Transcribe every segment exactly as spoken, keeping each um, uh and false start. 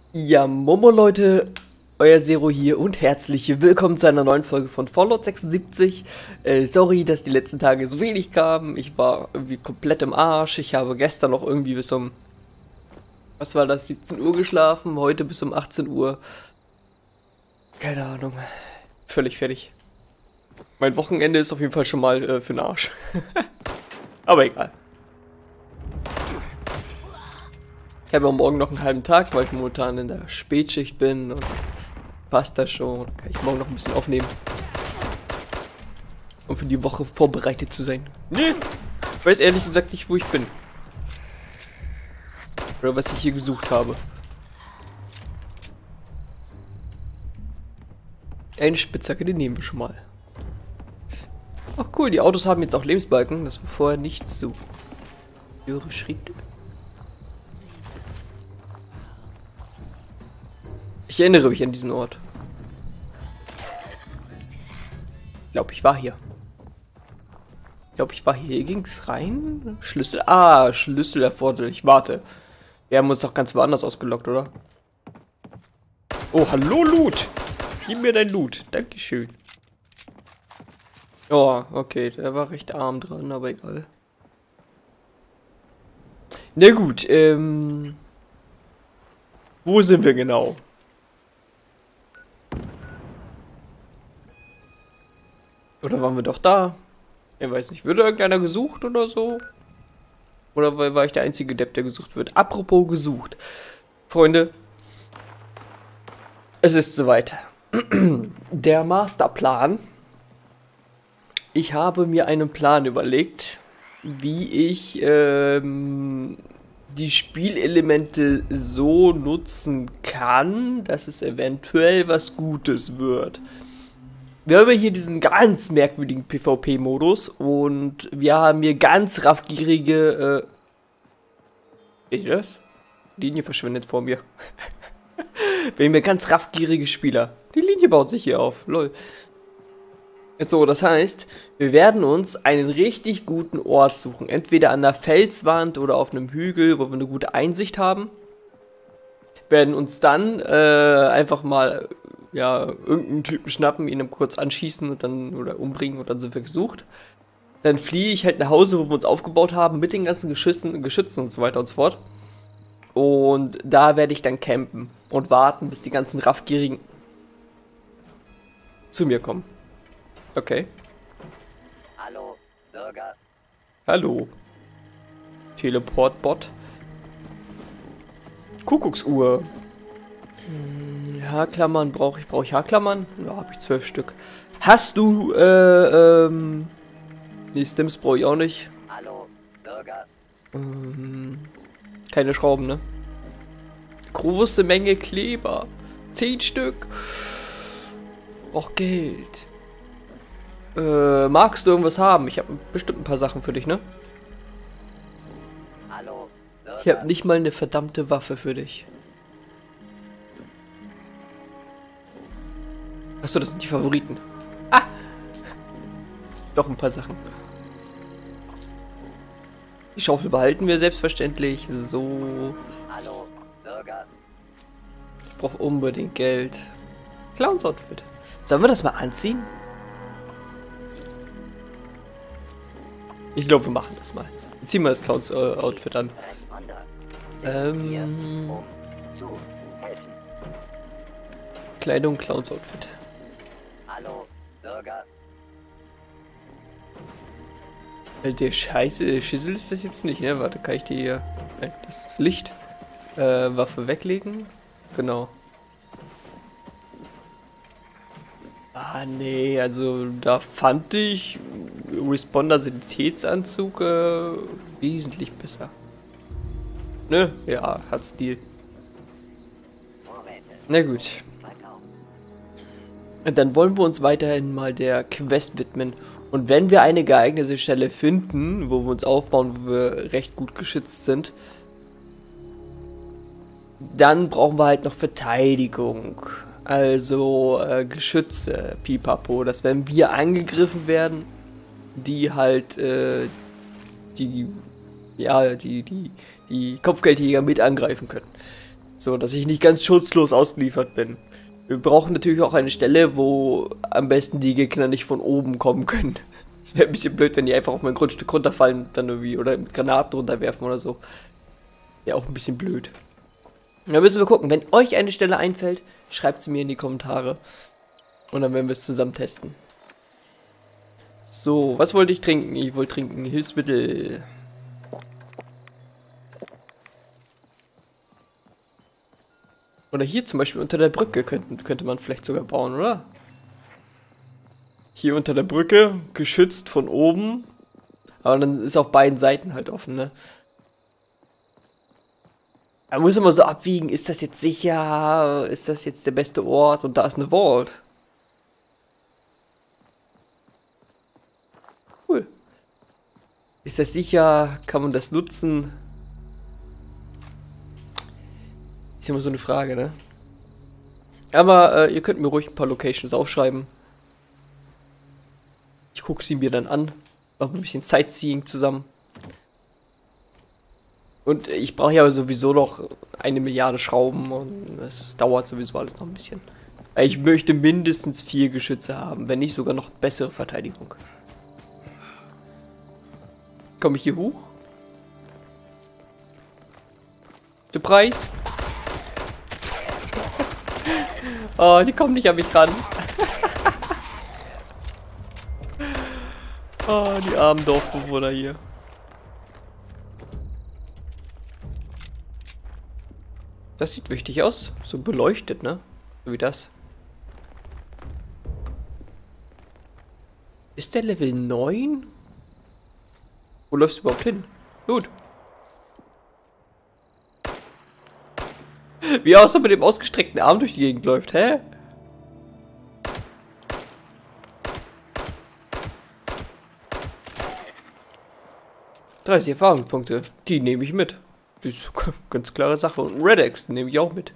Ja, Momo Leute, euer Zero hier und herzlich willkommen zu einer neuen Folge von Fallout sechsundsiebzig. Äh, sorry, dass die letzten Tage so wenig kamen. Ich war irgendwie komplett im Arsch. Ich habe gestern noch irgendwie bis um, was war das, siebzehn Uhr geschlafen, heute bis um achtzehn Uhr. Keine Ahnung. Völlig fertig. Mein Wochenende ist auf jeden Fall schon mal äh, für den Arsch. Aber egal. Ich habe ja morgen noch einen halben Tag, weil ich momentan in der Spätschicht bin und passt das schon. Dann kann ich morgen noch ein bisschen aufnehmen. Um für die Woche vorbereitet zu sein. Nee, ich weiß ehrlich gesagt nicht, wo ich bin. Oder was ich hier gesucht habe. Eine Spitzhacke, die nehmen wir schon mal. Ach cool, die Autos haben jetzt auch Lebensbalken. Das war vorher nicht so. Höhere Schritte. Ich erinnere mich an diesen Ort. Ich glaube, ich war hier. Ich glaube, ich war hier. Hier ging es rein. Schlüssel. Ah, Schlüssel erforderlich. Warte. Wir haben uns doch ganz woanders ausgelockt, oder? Oh, hallo, Loot. Gib mir dein Loot. Dankeschön. Oh, okay. Der war recht arm dran, aber egal. Na gut, ähm... wo sind wir genau? Oder waren wir doch da? Ich weiß nicht. Wird irgendeiner gesucht oder so? Oder war ich der einzige Depp, der gesucht wird? Apropos gesucht. Freunde. Es ist soweit. Der Masterplan. Ich habe mir einen Plan überlegt, wie ich ähm, die Spielelemente so nutzen kann, dass es eventuell was Gutes wird. Wir haben hier diesen ganz merkwürdigen PvP-Modus und wir haben hier ganz raffgierige, äh, seht ihr das? Linie verschwindet vor mir. Wir haben hier ganz raffgierige Spieler. Die Linie baut sich hier auf, lol. So, das heißt, wir werden uns einen richtig guten Ort suchen. Entweder an der Felswand oder auf einem Hügel, wo wir eine gute Einsicht haben. Werden uns dann äh, einfach mal... ja, irgendeinen Typen schnappen, ihn kurz anschießen und dann, oder umbringen und dann sind wir gesucht. Dann fliehe ich halt nach Hause, wo wir uns aufgebaut haben, mit den ganzen Geschützen, Geschützen und so weiter und so fort. Und da werde ich dann campen und warten, bis die ganzen Raffgierigen zu mir kommen. Okay. Hallo, Bürger. Hallo. Teleportbot. Kuckucksuhr. Haarklammern brauche ich. Brauche ich Haarklammern? Ja, habe ich zwölf Stück. Hast du, äh, ähm... nee, Stims brauche ich auch nicht. Hallo, Bürger. Ähm, keine Schrauben, ne? Große Menge Kleber. Zehn Stück. Auch Geld. Äh, magst du irgendwas haben? Ich habe bestimmt ein paar Sachen für dich, ne? Hallo, Bürger. Ich habe nicht mal eine verdammte Waffe für dich. Achso, das sind die Favoriten. Ah! Doch ein paar Sachen. Die Schaufel behalten wir selbstverständlich. So. Hallo, Bürger. Ich brauche unbedingt Geld. Clowns Outfit. Sollen wir das mal anziehen? Ich glaube, wir machen das mal. Ziehen wir das Clowns äh, Outfit an. Responder. Sind hier, Ähm. um zu helfen. Kleidung, Clowns Outfit. Hallo, Bürger. Äh, Der Scheiße, Schissel ist das jetzt nicht, ne? Warte, kann ich die hier... Nein, das ist das Licht. Äh, Waffe weglegen. Genau. Ah, nee, also da fand ich Responder Sanitätsanzug äh, wesentlich besser. Ne? Ja, hat Stil. Vorräte. Na gut. Verkaufen. Und dann wollen wir uns weiterhin mal der Quest widmen. Und wenn wir eine geeignete Stelle finden, wo wir uns aufbauen, wo wir recht gut geschützt sind, dann brauchen wir halt noch Verteidigung. Also äh, Geschütze, Pipapo, dass wenn wir angegriffen werden, die halt äh, die, ja, die, die, die Kopfgeldjäger mit angreifen können. So, dass ich nicht ganz schutzlos ausgeliefert bin. Wir brauchen natürlich auch eine Stelle, wo am besten die Gegner nicht von oben kommen können. Es wäre ein bisschen blöd, wenn die einfach auf mein Grundstück runterfallen, dann irgendwie, oder mit Granaten runterwerfen oder so. Ja, auch ein bisschen blöd. Da müssen wir gucken. Wenn euch eine Stelle einfällt, schreibt sie mir in die Kommentare. Und dann werden wir es zusammen testen. So, was wollte ich trinken? Ich wollte trinken Hilfsmittel. Oder hier zum Beispiel unter der Brücke könnte, könnte man vielleicht sogar bauen, oder? Hier unter der Brücke, geschützt von oben. Aber dann ist auf beiden Seiten halt offen, ne? Da muss man so abwiegen, ist das jetzt sicher? Ist das jetzt der beste Ort? Und da ist eine Vault. Cool. Ist das sicher? Kann man das nutzen? Ist immer so eine Frage, ne? Aber äh, ihr könnt mir ruhig ein paar Locations aufschreiben. Ich gucke sie mir dann an. Machen ein bisschen Sightseeing zusammen. Und ich brauche ja sowieso noch eine Milliarde Schrauben und das dauert sowieso alles noch ein bisschen. Ich möchte mindestens vier Geschütze haben, wenn nicht sogar noch bessere Verteidigung. Komme ich hier hoch? Der Preis? Oh, die kommen nicht an mich ran. Oh, die armen Dorfbewohner hier. Das sieht wichtig aus. So beleuchtet, ne? So wie das. Ist der Level neun? Wo läufst du überhaupt hin? Gut. Wie er außer mit dem ausgestreckten Arm durch die Gegend läuft, hä? dreißig Erfahrungspunkte. Die nehme ich mit. Das ist eine ganz klare Sache. Und Red Axe nehme ich auch mit.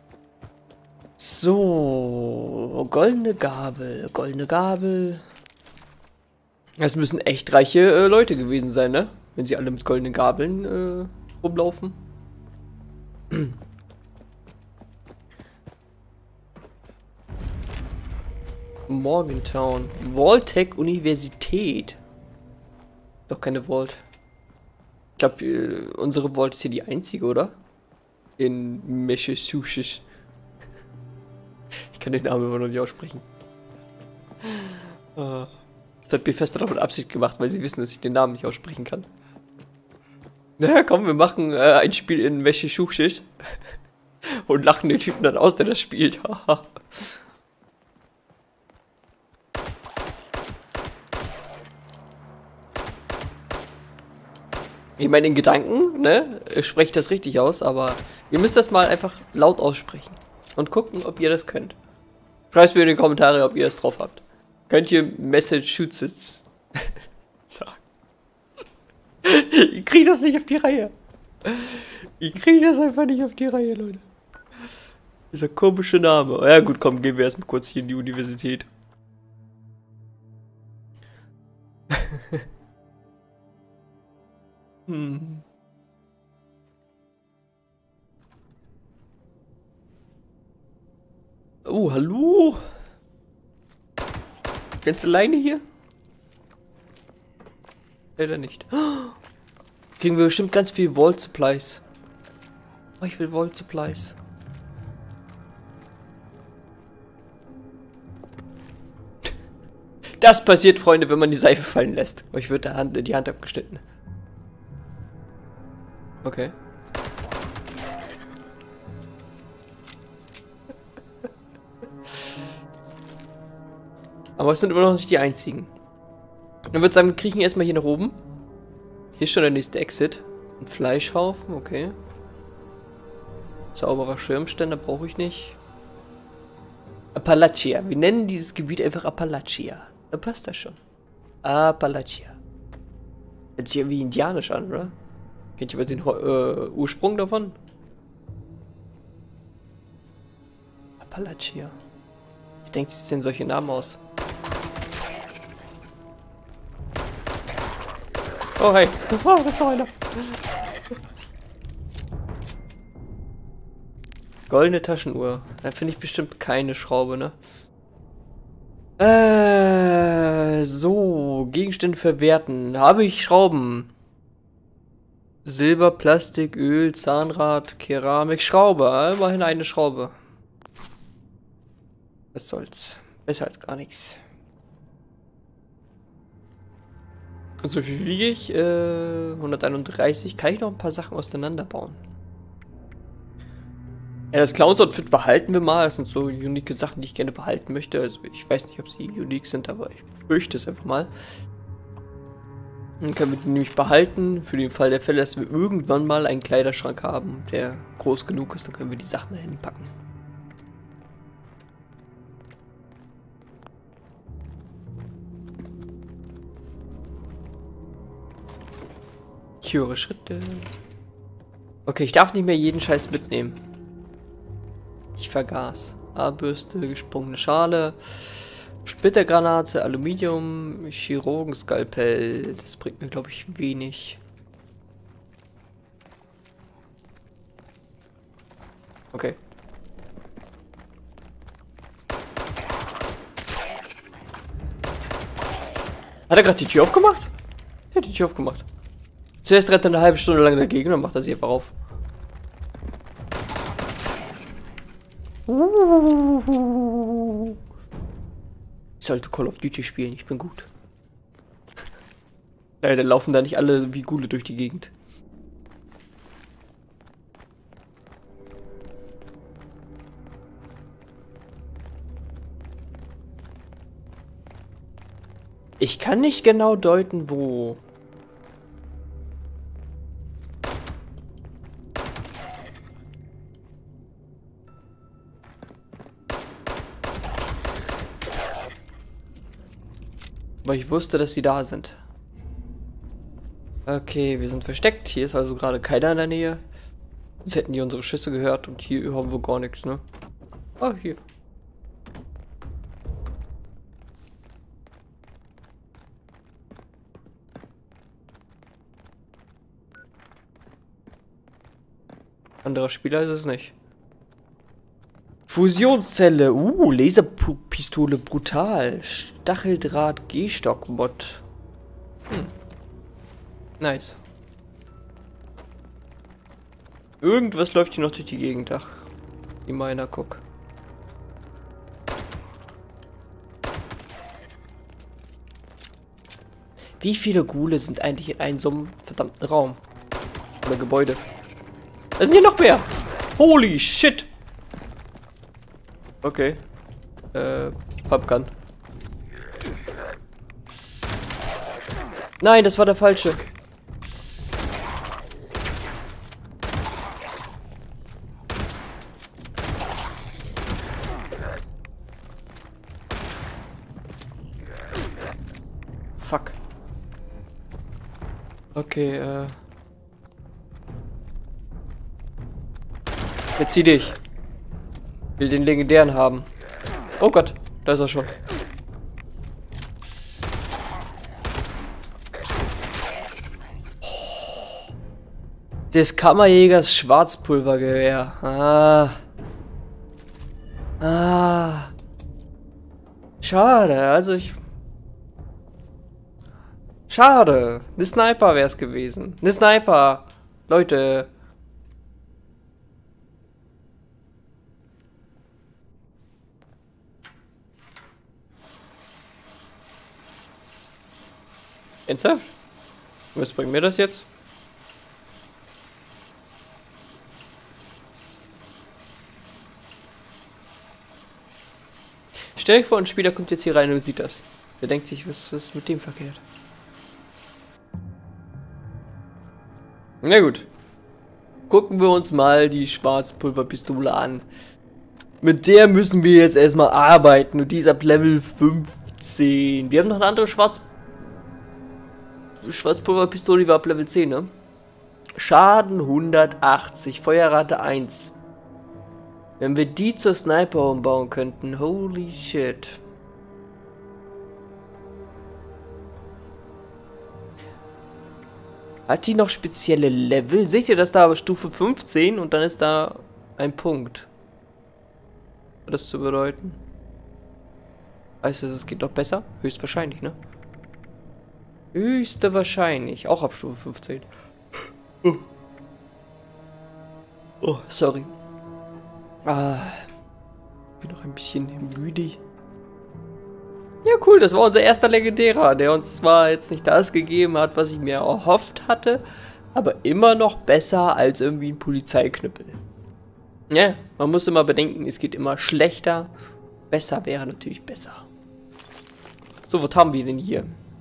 So. Goldene Gabel. Goldene Gabel. Das müssen echt reiche äh, Leute gewesen sein, ne? Wenn sie alle mit goldenen Gabeln äh, rumlaufen. Morgantown. Vault-Tech Universität. Doch keine Vault. Ich glaube, unsere Vault ist hier die einzige, oder? In Massachusetts. Ich kann den Namen immer noch nicht aussprechen. Das hat Bethesda doch mit Absicht gemacht, weil sie wissen, dass ich den Namen nicht aussprechen kann. Na ja, komm, wir machen äh, ein Spiel in Massachusetts. Und lachen den Typen dann aus, der das spielt. Ich meine, in Gedanken, ne, spreche ich das richtig aus, aber ihr müsst das mal einfach laut aussprechen. Und gucken, ob ihr das könnt. Schreibt mir in die Kommentare, ob ihr das drauf habt. Könnt ihr Massachusetts sagen? Ich kriege das nicht auf die Reihe. Ich kriege das einfach nicht auf die Reihe, Leute. Dieser komische Name. Ja gut, komm, gehen wir erstmal kurz hier in die Universität. Hm. Oh, hallo? Ganz alleine hier? Leider nicht. Kriegen wir bestimmt ganz viel Vault Supplies. Oh, ich will Vault Supplies. Das passiert, Freunde, wenn man die Seife fallen lässt. Euch wird der Hand, die Hand abgeschnitten. Okay. Aber es sind immer noch nicht die einzigen. Dann würde ich sagen, wir kriechen erstmal hier nach oben. Hier ist schon der nächste Exit. Ein Fleischhaufen, okay. Sauberer Schirmständer brauche ich nicht. Appalachia. Wir nennen dieses Gebiet einfach Appalachia. Da passt das schon. Appalachia. Hört sich irgendwie indianisch an, oder? Kennt ihr den äh, Ursprung davon? Appalachia. Wie denkt sich denn solche Namen aus? Oh hey. Oh, das war einer. Goldene Taschenuhr. Da finde ich bestimmt keine Schraube, ne? Äh, so. Gegenstände verwerten. Habe ich Schrauben? Silber, Plastik, Öl, Zahnrad, Keramik, Schraube. Immerhin eine Schraube. Was soll's. Besser als gar nichts. Und so viel wiege ich? Äh, hunderteinunddreißig. Kann ich noch ein paar Sachen auseinanderbauen? Ja, das Clowns-Outfit behalten wir mal. Das sind so unique Sachen, die ich gerne behalten möchte. Also ich weiß nicht, ob sie unique sind, aber ich fürchte es einfach mal. Dann können wir die nämlich behalten. Für den Fall der Fälle, dass wir irgendwann mal einen Kleiderschrank haben, der groß genug ist. Dann können wir die Sachen dahin packen. Ich höre Schritte. Okay, ich darf nicht mehr jeden Scheiß mitnehmen. Ich vergaß. A-Bürste, gesprungene Schale, Splittergranate, Aluminium, Chirurgenskalpell. Das bringt mir, glaube ich, wenig. Okay. Hat er gerade die Tür aufgemacht? Er hat die Tür aufgemacht. Zuerst rennt er eine halbe Stunde lang dagegen, dann macht er sie einfach auf. Ich sollte Call of Duty spielen, ich bin gut. Leider laufen da nicht alle wie Gule durch die Gegend. Ich kann nicht genau deuten, wo. Aber ich wusste, dass sie da sind. Okay, wir sind versteckt. Hier ist also gerade keiner in der Nähe. Sonst hätten die unsere Schüsse gehört und hier haben wir gar nichts, ne? Ah, hier. Anderer Spieler ist es nicht. Fusionszelle. Uh, Laserpistole brutal. Stacheldraht Gehstock-Mod. Hm. Nice. Irgendwas läuft hier noch durch die Gegend. Ach, wie meiner, guck. Wie viele Ghule sind eigentlich in einem so einem verdammten Raum? Oder Gebäude? Da sind hier noch mehr! Holy shit! Okay. Äh, Pumpgun. Nein, das war der falsche. Fuck. Okay, äh. Verzieh dich. Will den legendären haben. Oh Gott, da ist er schon. Des Kammerjägers Schwarzpulvergewehr. Ah. Ah. Schade, also ich... Schade. Eine Sniper wäre es gewesen. Eine Sniper. Leute. Ernsthaft? Was bringt mir das jetzt? Stell dir vor, ein Spieler kommt jetzt hier rein und sieht das. Der denkt sich, was, was ist mit dem verkehrt? Na gut. Gucken wir uns mal die Schwarzpulverpistole an. Mit der müssen wir jetzt erstmal arbeiten und die ist ab Level fünfzehn. Wir haben noch eine andere Schwarz Schwarzpulverpistole, die war ab Level zehn, ne? Schaden hundertachtzig, Feuerrate eins. Wenn wir die zur Sniper umbauen könnten, holy shit. Hat die noch spezielle Level? Seht ihr das da, aber Stufe fünfzehn und dann ist da ein Punkt. das zu bedeuten? Heißt das, es geht doch besser? Höchstwahrscheinlich, ne? Höchste wahrscheinlich. Auch ab Stufe fünfzehn. Oh, oh sorry. Ah, bin noch ein bisschen müde. Ja, cool, das war unser erster Legendärer, der uns zwar jetzt nicht das gegeben hat, was ich mir erhofft hatte, aber immer noch besser als irgendwie ein Polizeiknüppel. Ja, man muss immer bedenken, es geht immer schlechter. Besser wäre natürlich besser. So, was haben wir denn hier?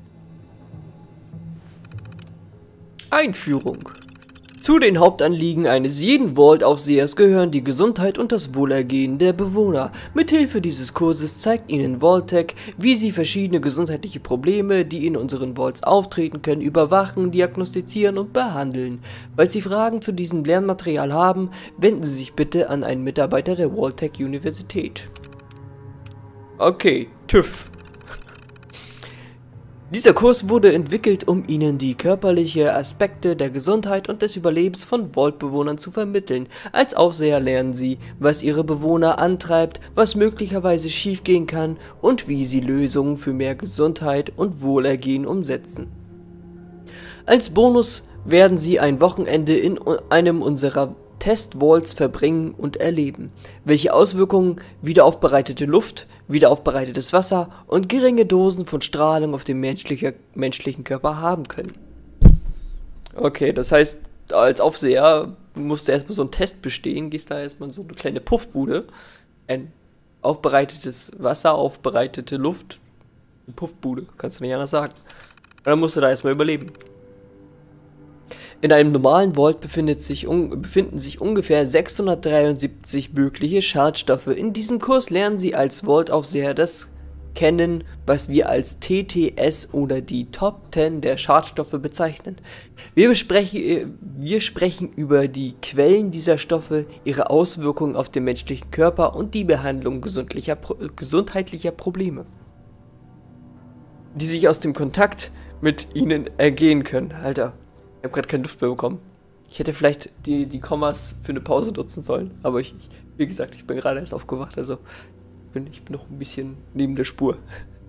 Einführung. Zu den Hauptanliegen eines jeden Vault-Aufsehers gehören die Gesundheit und das Wohlergehen der Bewohner. Mithilfe dieses Kurses zeigt Ihnen Vault-Tec, wie Sie verschiedene gesundheitliche Probleme, die in unseren Vaults auftreten können, überwachen, diagnostizieren und behandeln. Falls Sie Fragen zu diesem Lernmaterial haben, wenden Sie sich bitte an einen Mitarbeiter der Vault-Tec Universität. Okay, TÜV. Dieser Kurs wurde entwickelt, um Ihnen die körperlichen Aspekte der Gesundheit und des Überlebens von Vault-Bewohnern zu vermitteln. Als Aufseher lernen Sie, was Ihre Bewohner antreibt, was möglicherweise schiefgehen kann und wie Sie Lösungen für mehr Gesundheit und Wohlergehen umsetzen. Als Bonus werden Sie ein Wochenende in einem unserer Test-Vaults verbringen und erleben, welche Auswirkungen wiederaufbereitete Luft, wiederaufbereitetes Wasser und geringe Dosen von Strahlung auf den menschlicher, menschlichen Körper haben können. Okay, das heißt, als Aufseher musst du erstmal so einen Test bestehen, gehst da erstmal in so eine kleine Puffbude, ein aufbereitetes Wasser, aufbereitete Luft, eine Puffbude, kannst du nicht anders sagen. Und dann musst du da erstmal überleben. In einem normalen Vault befindet sich un befinden sich ungefähr sechshundertdreiundsiebzig mögliche Schadstoffe. In diesem Kurs lernen Sie als Vault-Aufseher das kennen, was wir als T T S oder die Top zehn der Schadstoffe bezeichnen. Wir, besprechen, wir sprechen über die Quellen dieser Stoffe, ihre Auswirkungen auf den menschlichen Körper und die Behandlung gesundlicher, gesundheitlicher Probleme, die sich aus dem Kontakt mit ihnen ergehen können. Alter. Ich habe gerade keine Luft mehr bekommen. Ich hätte vielleicht die, die Kommas für eine Pause nutzen sollen, aber ich, ich wie gesagt, ich bin gerade erst aufgewacht, also bin, ich bin noch ein bisschen neben der Spur.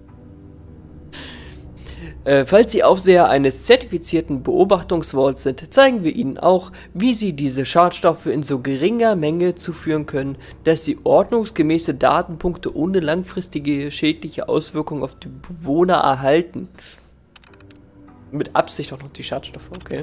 Äh, falls Sie Aufseher eines zertifizierten Beobachtungsvaults sind, zeigen wir Ihnen auch, wie Sie diese Schadstoffe in so geringer Menge zuführen können, dass Sie ordnungsgemäße Datenpunkte ohne langfristige schädliche Auswirkungen auf die Bewohner erhalten. Mit Absicht auch noch die Schadstoffe, okay.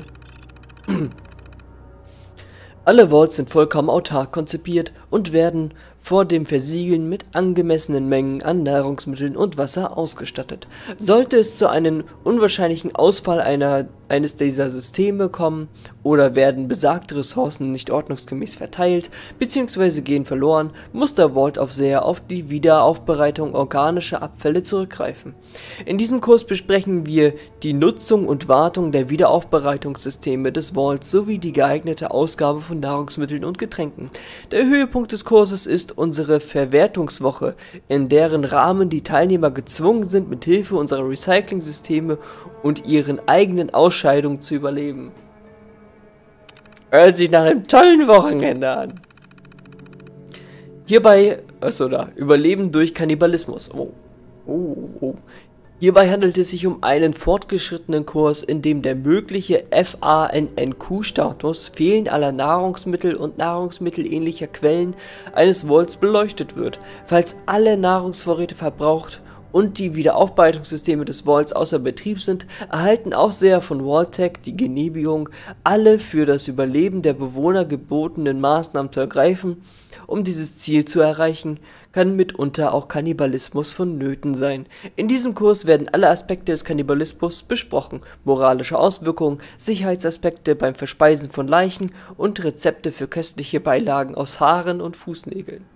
Alle Vaults sind vollkommen autark konzipiert und werden vor dem Versiegeln mit angemessenen Mengen an Nahrungsmitteln und Wasser ausgestattet. Sollte es zu einem unwahrscheinlichen Ausfall einer, eines dieser Systeme kommen oder werden besagte Ressourcen nicht ordnungsgemäß verteilt bzw. gehen verloren, muss der Vault-Aufseher auf die Wiederaufbereitung organischer Abfälle zurückgreifen. In diesem Kurs besprechen wir die Nutzung und Wartung der Wiederaufbereitungssysteme des Vaults sowie die geeignete Ausgabe von Nahrungsmitteln und Getränken. Der Höhepunkt des Kurses ist unsere Verwertungswoche, in deren Rahmen die Teilnehmer gezwungen sind, mit Hilfe unserer Recycling-Systeme und ihren eigenen Ausscheidungen zu überleben. Hört sich nach einem tollen Wochenende an. Hierbei, achso da, Überleben durch Kannibalismus. Oh, oh, oh. Hierbei handelt es sich um einen fortgeschrittenen Kurs, in dem der mögliche F A N N Q-Status, Fehlen aller Nahrungsmittel und nahrungsmittelähnlicher Quellen eines Vaults beleuchtet wird. Falls alle Nahrungsvorräte verbraucht und die Wiederaufbereitungssysteme des Vaults außer Betrieb sind, erhalten Aufseher von Vault-Tec die Genehmigung, alle für das Überleben der Bewohner gebotenen Maßnahmen zu ergreifen. Um dieses Ziel zu erreichen, kann mitunter auch Kannibalismus vonnöten sein. In diesem Kurs werden alle Aspekte des Kannibalismus besprochen, moralische Auswirkungen, Sicherheitsaspekte beim Verspeisen von Leichen und Rezepte für köstliche Beilagen aus Haaren und Fußnägeln.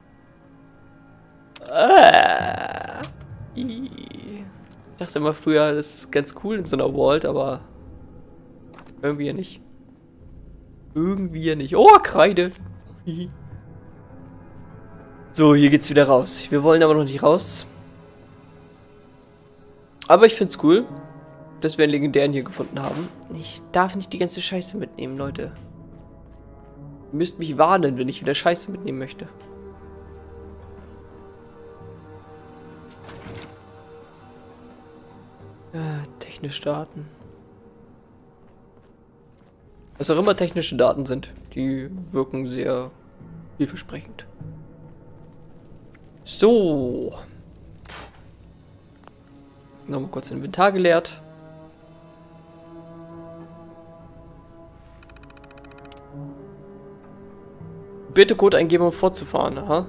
Ah. Ich dachte immer früher, das ist ganz cool in so einer Vault, aber irgendwie ja nicht. Irgendwie ja nicht. Oh, Kreide! So, hier geht's wieder raus. Wir wollen aber noch nicht raus. Aber ich find's cool, dass wir einen legendären hier gefunden haben. Ich darf nicht die ganze Scheiße mitnehmen, Leute. Ihr müsst mich warnen, wenn ich wieder Scheiße mitnehmen möchte. Ja, technische Daten. Was auch immer technische Daten sind, die wirken sehr vielversprechend. So. Nochmal kurz Inventar geleert. Bitte Code eingeben, um fortzufahren. Aha.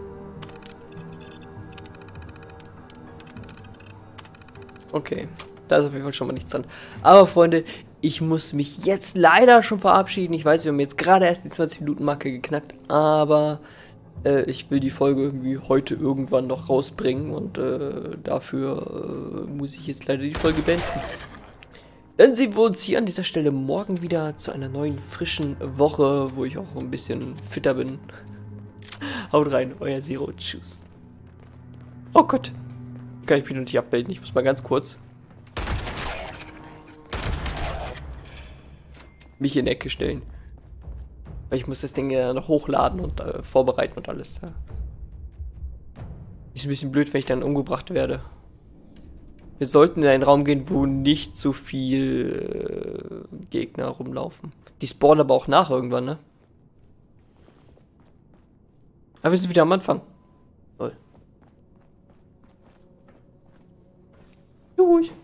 Okay, da ist auf jeden Fall schon mal nichts dran. Aber Freunde, ich muss mich jetzt leider schon verabschieden. Ich weiß, wir haben jetzt gerade erst die zwanzig Minuten Marke geknackt, aber äh, ich will die Folge irgendwie heute irgendwann noch rausbringen und äh, dafür äh, muss ich jetzt leider die Folge beenden. Dann sehen wir uns hier an dieser Stelle morgen wieder zu einer neuen, frischen Woche, wo ich auch ein bisschen fitter bin. Haut rein, euer Zero. Tschüss. Oh Gott. Kann ich mich noch nicht abmelden. Ich muss mal ganz kurz mich in die Ecke stellen. Weil ich muss das Ding ja noch hochladen und äh, vorbereiten und alles. Ja. Ist ein bisschen blöd, wenn ich dann umgebracht werde. Wir sollten in einen Raum gehen, wo nicht so viel äh, Gegner rumlaufen. Die spawnen aber auch nach irgendwann, ne? Aber wir sind wieder am Anfang. Toll. Juhu.